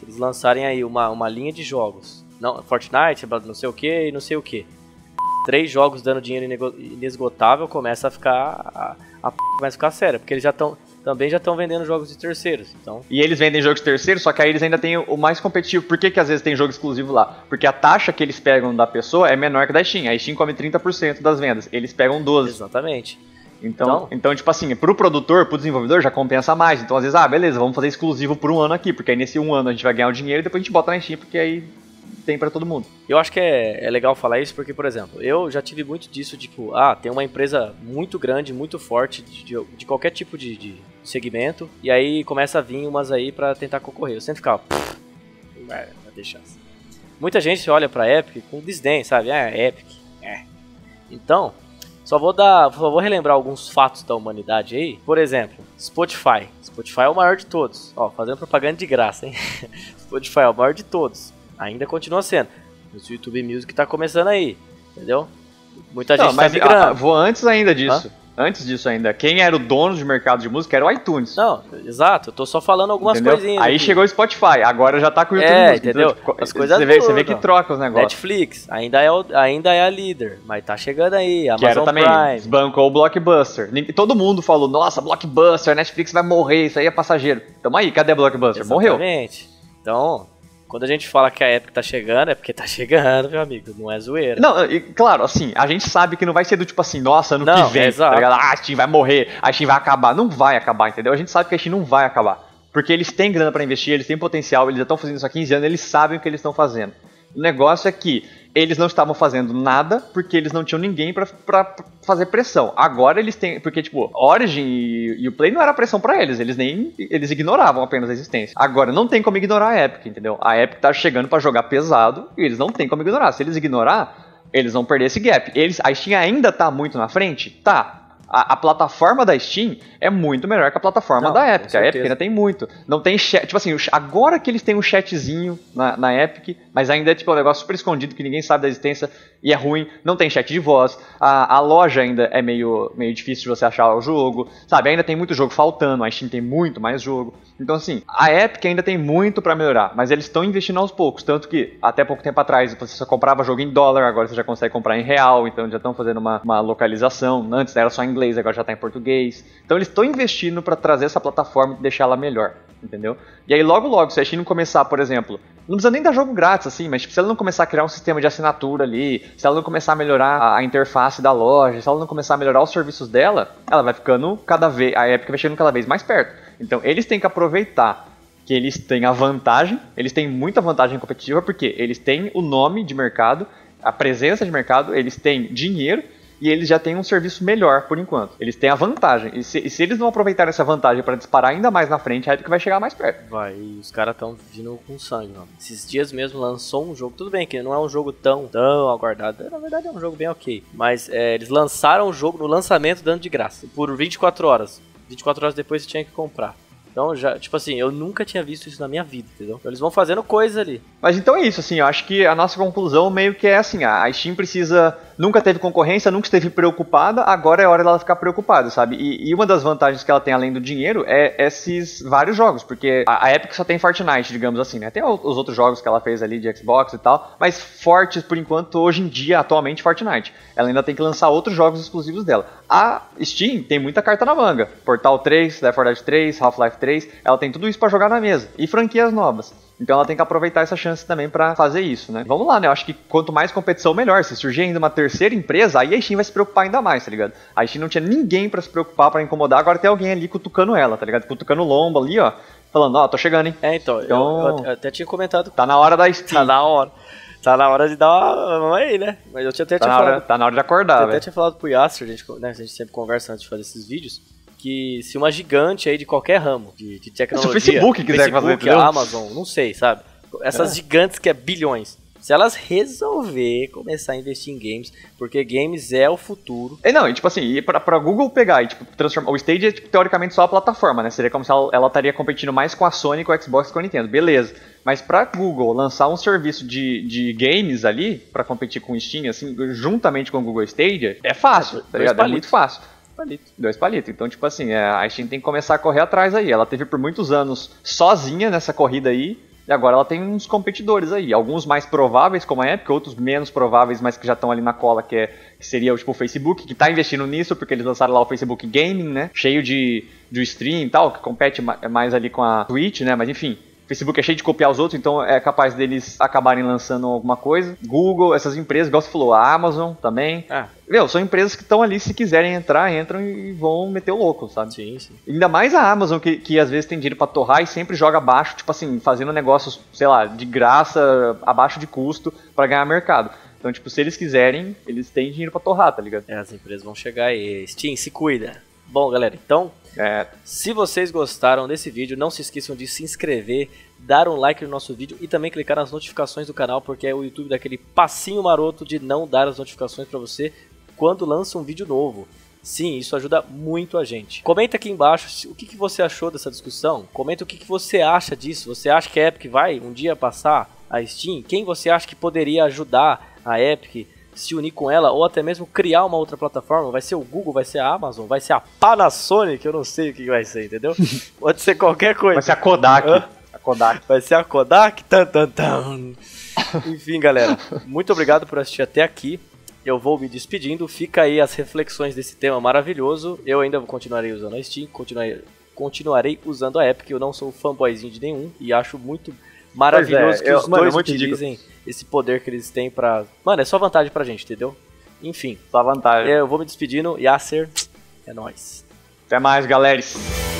se eles lançarem aí uma linha de jogos, não, Fortnite, não sei o que e não sei o que, 3 jogos dando dinheiro inesgotável, começa a ficar começa a ficar séria, porque eles também já estão vendendo jogos de terceiros, então... E eles vendem jogos de terceiros, só que aí eles ainda têm o mais competitivo. Por que às vezes tem jogo exclusivo lá? Porque a taxa que eles pegam da pessoa é menor que da Steam. A Steam come 30% das vendas, eles pegam 12%. Exatamente. Então, tipo assim, pro produtor, pro desenvolvedor já compensa mais. Então, às vezes, beleza, vamos fazer exclusivo por um ano aqui, porque aí nesse um ano a gente vai ganhar o dinheiro e depois a gente bota na Steam, porque aí tem pra todo mundo. Eu acho que é legal falar isso porque, por exemplo, eu já tive muito disso, tipo, tem uma empresa muito grande, muito forte, de qualquer tipo de segmento, e aí começa a vir umas aí pra tentar concorrer. Eu sempre ficava, vai deixar assim. Muita gente olha pra Epic com desdém, sabe? Epic, Então, só vou relembrar alguns fatos da humanidade aí. Por exemplo, Spotify. Spotify é o maior de todos. Ó, fazendo propaganda de graça, hein? Spotify é o maior de todos. Ainda continua sendo. O YouTube Music tá começando aí, entendeu? Muita gente tá migrando. Vou antes ainda disso. Antes disso ainda, quem era o dono de mercado de música era o iTunes. Não, exato, eu tô só falando algumas coisinhas. Aí chegou o Spotify, agora já tá com o YouTube Music. Entendeu? Então, as coisas você vê que troca os negócios. Netflix, ainda é a líder, mas tá chegando aí, Amazon também, Prime. Desbancou o Blockbuster. Todo mundo falou, nossa, Blockbuster, Netflix vai morrer, isso aí é passageiro. Tamo aí, cadê Blockbuster? Morreu. Exatamente. Então... Quando a gente fala que a Epic tá chegando, é porque tá chegando, meu amigo, não é zoeira. Não, e claro, assim, a gente sabe que não vai ser do tipo assim, nossa, ano que vem, tá ligado? A Steam vai morrer, a Steam vai acabar. Não vai acabar, entendeu? A gente sabe que a Steam não vai acabar. Porque eles têm grana pra investir, eles têm potencial, eles já estão fazendo isso há 15 anos, eles sabem o que eles estão fazendo. O negócio é que eles não estavam fazendo nada porque eles não tinham ninguém pra fazer pressão. Agora eles têm, porque tipo, Origin e o Play não era pressão pra eles, eles ignoravam apenas a existência. Agora não tem como ignorar a Epic, entendeu? A Epic tá chegando pra jogar pesado e eles não tem como ignorar. Se eles ignorar, eles vão perder esse gap. A Steam ainda tá muito na frente? Tá. A plataforma da Steam é muito melhor que a plataforma da Epic. A Epic ainda tem muito. Não tem chat. Tipo assim, agora que eles têm um chatzinho na Epic, mas ainda é tipo um negócio super escondido que ninguém sabe da existência e é ruim. Não tem chat de voz. A loja ainda é meio difícil de você achar o jogo. Sabe? Ainda tem muito jogo faltando. A Steam tem muito mais jogo. Então, assim, a Epic ainda tem muito pra melhorar. Mas eles estão investindo aos poucos. Tanto que até pouco tempo atrás você só comprava jogo em dólar. Agora você já consegue comprar em real. Então já estão fazendo uma localização. Antes era só em inglês, agora já tá em português. Então eles estão investindo para trazer essa plataforma e deixar ela melhor, entendeu? E aí logo, se a Steam não começar, por exemplo, não precisa nem dar jogo grátis, assim, mas tipo, se ela não começar a criar um sistema de assinatura ali, se ela não começar a melhorar a interface da loja, se ela não começar a melhorar os serviços dela, ela vai ficando a Epic vai chegando cada vez mais perto. Então eles têm que aproveitar que eles têm a vantagem, eles têm muita vantagem competitiva, porque eles têm o nome de mercado, a presença de mercado, eles têm dinheiro, e eles já têm um serviço melhor por enquanto. Eles têm a vantagem. E se eles não aproveitarem essa vantagem para disparar ainda mais na frente, a Epic vai chegar mais perto. Vai, e os caras estão vindo com sangue, mano. Esses dias mesmo lançou um jogo, tudo bem que não é um jogo tão aguardado, na verdade é um jogo bem ok. Mas eles lançaram o jogo no lançamento dando de graça, por 24 horas. 24 horas depois você tinha que comprar. Então, já, tipo assim, eu nunca tinha visto isso na minha vida, entendeu? Então, eles vão fazendo coisa ali. Mas então é isso, assim, eu acho que a nossa conclusão meio que é assim, a Steam nunca teve concorrência, nunca esteve preocupada, agora é hora dela ficar preocupada, sabe? E uma das vantagens que ela tem além do dinheiro é esses vários jogos, porque a Epic só tem Fortnite, digamos assim, né? Tem os outros jogos que ela fez ali de Xbox e tal, mas fortes por enquanto, hoje em dia, atualmente, Fortnite. Ela ainda tem que lançar outros jogos exclusivos dela. A Steam tem muita carta na manga. Portal 3, Left 4 Dead 3, Half-Life 3, ela tem tudo isso pra jogar na mesa. E franquias novas. Então ela tem que aproveitar essa chance também pra fazer isso, né? Vamos lá, né? Eu acho que quanto mais competição, melhor. Se surgir ainda uma terceira empresa, aí a Steam vai se preocupar ainda mais, tá ligado? A Steam não tinha ninguém pra se preocupar, pra incomodar, agora tem alguém ali cutucando ela, tá ligado? Cutucando o lombo ali, ó. Falando, ó, tô chegando, hein? Então eu até tinha comentado. Tá na hora da Steam. Tá na hora. Tá na hora de dar uma aí, né? Mas eu tinha até falado. Tá na hora de acordar, velho. Eu até tinha falado pro Yasser, a gente sempre conversa antes de fazer esses vídeos, que se uma gigante aí de qualquer ramo, de tecnologia... Se o Facebook quiser fazer, entendeu? A Amazon, não sei, sabe? Essas gigantes que é bilhões. Se elas resolver começar a investir em games, porque games é o futuro. Não, e tipo assim, e pra Google pegar e tipo, transformar. O Stadia é tipo, teoricamente só a plataforma, né? Seria como se ela estaria competindo mais com a Sony, com a Xbox e com a Nintendo. Beleza. Mas pra Google lançar um serviço de games ali, pra competir com o Steam, assim, juntamente com o Google Stadia, é fácil, tá ligado? É muito fácil. Dois palitos. Então, tipo assim, a Steam tem que começar a correr atrás aí. Ela teve por muitos anos sozinha nessa corrida aí. E agora ela tem uns competidores aí, alguns mais prováveis como a Epic, outros menos prováveis, mas que já estão ali na cola, que seria tipo o Facebook, que tá investindo nisso, porque eles lançaram lá o Facebook Gaming, né, cheio de stream e tal, que compete mais ali com a Twitch, né, mas enfim... Facebook é cheio de copiar os outros, então é capaz deles acabarem lançando alguma coisa. Google, essas empresas, igual você falou, a Amazon também. São empresas que estão ali, se quiserem entrar, entram e vão meter o louco, sabe? Sim, sim. Ainda mais a Amazon, que às vezes tem dinheiro pra torrar e sempre joga abaixo, tipo assim, fazendo negócios, sei lá, de graça, abaixo de custo, pra ganhar mercado. Então, tipo, se eles quiserem, eles têm dinheiro pra torrar, tá ligado? As empresas vão chegar aí. Steam, se cuida. Bom, galera, então... Se vocês gostaram desse vídeo, não se esqueçam de se inscrever, dar um like no nosso vídeo e também clicar nas notificações do canal, porque é o YouTube daquele passinho maroto de não dar as notificações para você quando lança um vídeo novo. Sim, isso ajuda muito a gente. Comenta aqui embaixo o que você achou dessa discussão. Comenta o que você acha disso. Você acha que a Epic vai um dia passar a Steam? Quem você acha que poderia ajudar a Epic? Se unir com ela, ou até mesmo criar uma outra plataforma. Vai ser o Google, vai ser a Amazon, vai ser a Panasonic, eu não sei o que vai ser, entendeu? Pode ser qualquer coisa. Vai ser a Kodak. A Kodak. Vai ser a Kodak. Tan, tan, tan. Enfim, galera, muito obrigado por assistir até aqui. Eu vou me despedindo. Fica aí as reflexões desse tema maravilhoso. Eu ainda continuarei usando a Steam, continuarei usando a Epic. Eu não sou fanboyzinho de nenhum e acho muito maravilhoso que os dois utilizem esse poder que eles têm pra... Mano, é só vantagem pra gente, entendeu? Enfim. Só vantagem. Eu vou me despedindo. Yasser, é nóis. Até mais, galera.